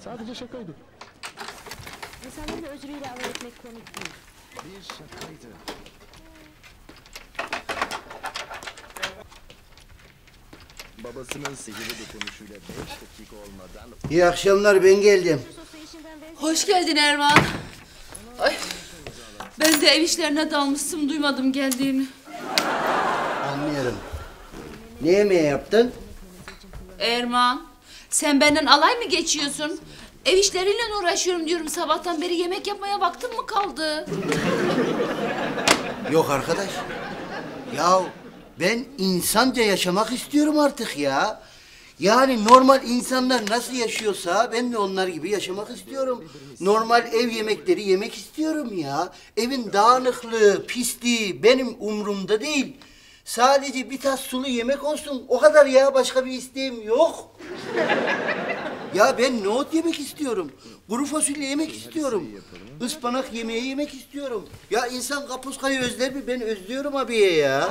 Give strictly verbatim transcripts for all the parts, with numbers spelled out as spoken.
Sadece şakaydı. İnsanların özrüyle alay etmek komik değil. Bir şakaydı. Babasının sihirli dokunuşuyla beş dakika olmadan... İyi akşamlar, ben geldim. Hoş geldin Erman. Ay, ben de ev işlerine dalmıştım, duymadım geldiğini. Anlıyorum. Ne yemeği yaptın? Erman, sen benden alay mı geçiyorsun? Ev işleriyle uğraşıyorum diyorum, sabahtan beri yemek yapmaya vaktim mi kaldı? Yok arkadaş. Ya ben insanca yaşamak istiyorum artık ya. Yani normal insanlar nasıl yaşıyorsa ben de onlar gibi yaşamak istiyorum. Normal ev yemekleri yemek istiyorum ya. Evin dağınıklığı, pisliği benim umurumda değil. Sadece bir tas sulu yemek olsun. O kadar ya, başka bir isteğim yok. Ya ben nohut yemek istiyorum. Kuru fasulye yemek istiyorum. Ispanak yemeği yemek istiyorum. Ya insan kapuskayı özler mi? Ben özlüyorum abiye ya.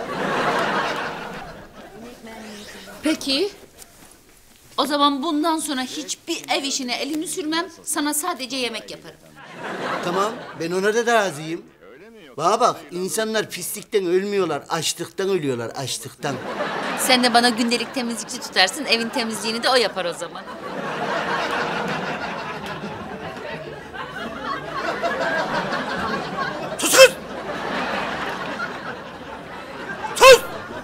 Peki. O zaman bundan sonra hiçbir ev işine elini sürmem. Sana sadece yemek yaparım. Tamam, ben ona da razıyım. Bana bak, insanlar pislikten ölmüyorlar, açlıktan ölüyorlar, açlıktan. Sen de bana gündelik temizlikçi tutarsın, evin temizliğini de o yapar o zaman. Sus kız! Sus!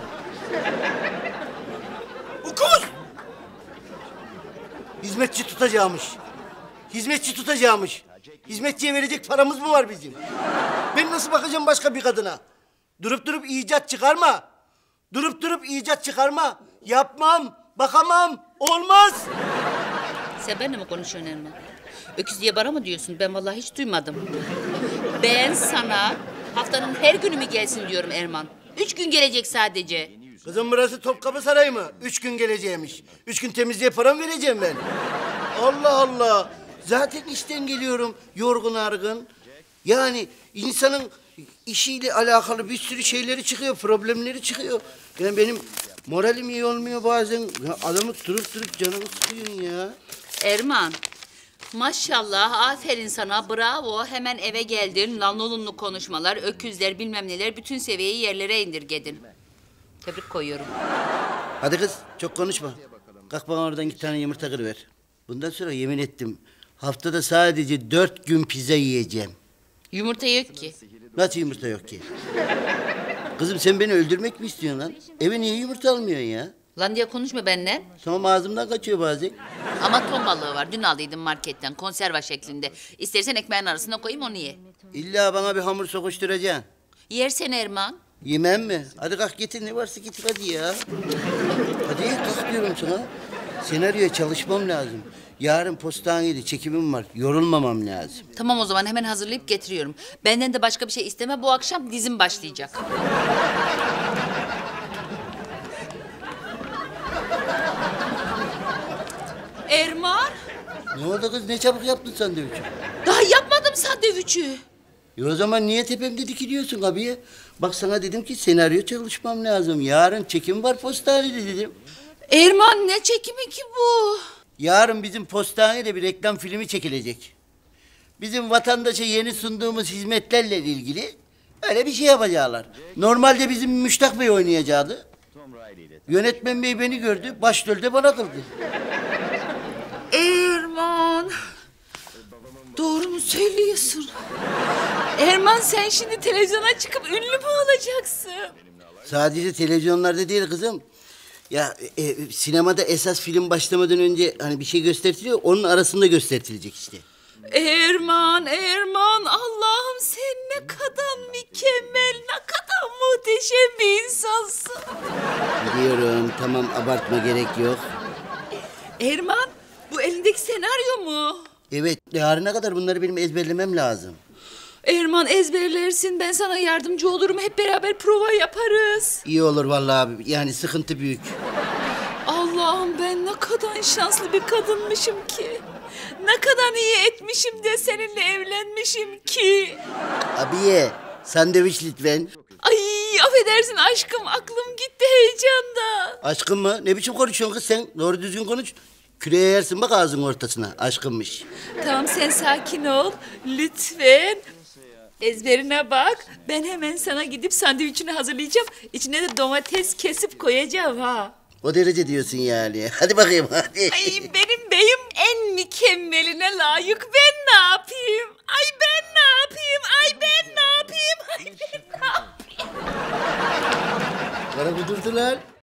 Ukuz! Hizmetçi tutacağımış. Hizmetçi tutacağımış. Hizmetçiye verecek paramız mı var bizim? Ben nasıl bakacağım başka bir kadına? Durup durup icat çıkarma. Durup durup icat çıkarma. Yapmam, bakamam, olmaz. Sen benimle mi konuşuyorsun Erman? Öküz diye bana mı diyorsun? Ben vallahi hiç duymadım. Ben sana haftanın her günü mü gelsin diyorum Erman. Üç gün gelecek sadece. Kızım burası Topkapı Sarayı mı? Üç gün geleceğimiş. Üç gün temizliğe para mı vereceğim ben? Allah Allah. Zaten işten geliyorum yorgun argın. Yani insanın işiyle alakalı bir sürü şeyleri çıkıyor, problemleri çıkıyor. Yani benim moralim iyi olmuyor bazen. Ya adamı durup durup canımı sıkıyorsun ya. Erman, maşallah, aferin sana, bravo. Hemen eve geldin, lanolunlu konuşmalar, öküzler, bilmem neler, bütün seviyeyi yerlere indirgedin. Tebrik koyuyorum. Hadi kız, çok konuşma. Kalk bana oradan iki tane yumurta kırıver. Bundan sonra yemin ettim, haftada sadece dört gün pizza yiyeceğim. Yumurta yok ki. Nasıl yumurta yok ki? Kızım sen beni öldürmek mi istiyorsun lan? Eve niye yumurta almıyorsun ya? Lan diye konuşma benimle. Tamam, ağzımdan kaçıyor bazen. Ama ton balığı var, dün aldıydım marketten, konserve şeklinde. İstersen ekmeğin arasına koyayım, onu ye. İlla bana bir hamur sokuşturacaksın. Yersen Erman. Yemem mi? Hadi kalk getir, ne varsa getir hadi ya. Hadi kalk diyorum sana. Senaryoya çalışmam lazım. Yarın postanede çekimim var. Yorulmamam lazım. Tamam o zaman, hemen hazırlayıp getiriyorum. Benden de başka bir şey isteme, bu akşam dizim başlayacak. Erman. Ne oldu kız? Ne çabuk yaptın sandviçi? Daha yapmadım sandviçi. E o zaman niye tepemde dikiliyorsun abiye? Bak sana dedim ki senaryo çalışmam lazım. Yarın çekim var postanede dedim. Erman, ne çekimi ki bu? Yarın bizim postanede bir reklam filmi çekilecek. Bizim vatandaşa yeni sunduğumuz hizmetlerle ilgili öyle bir şey yapacaklar. Normalde bizim Müştak Bey oynayacaktı. Yönetmen bey beni gördü, başrolde bana kıldı. Erman. Doğru mu söylüyorsun? Erman, sen şimdi televizyona çıkıp ünlü mü olacaksın? Sadece televizyonlarda değil kızım. Ya e, sinemada esas film başlamadan önce hani bir şey gösteriliyor, onun arasında gösterilecek işte. Erman, Erman, Allah'ım sen ne kadar mükemmel, ne kadar muhteşem bir insansın. Biliyorum, tamam abartma, gerek yok. Erman, bu elindeki senaryo mu? Evet, yarına kadar bunları benim ezberlemem lazım. Erman, ezberlersin, ben sana yardımcı olurum, hep beraber prova yaparız. İyi olur vallahi abi, yani sıkıntı büyük. Allah'ım, ben ne kadar şanslı bir kadınmışım ki. Ne kadar iyi etmişim de seninle evlenmişim ki. Abiye, sandviç lütfen. Ay affedersin aşkım, aklım gitti heyecandan. Aşkım mı? Ne biçim konuşuyorsun kız sen? Doğru düzgün konuş. Küreye yersin bak ağzın ortasına. Aşkınmış. Tamam sen sakin ol. Lütfen. Ezberine bak. Ben hemen sana gidip sandviçini hazırlayacağım. İçine de domates kesip koyacağım ha. O derece diyorsun yani. Hadi bakayım hadi. Ay benim beyim en mükemmeline layık. Ben ne yapayım? Ay ben ne yapayım? Ay ben ne yapayım? Ay ben ne yapayım? Bana kudurdular.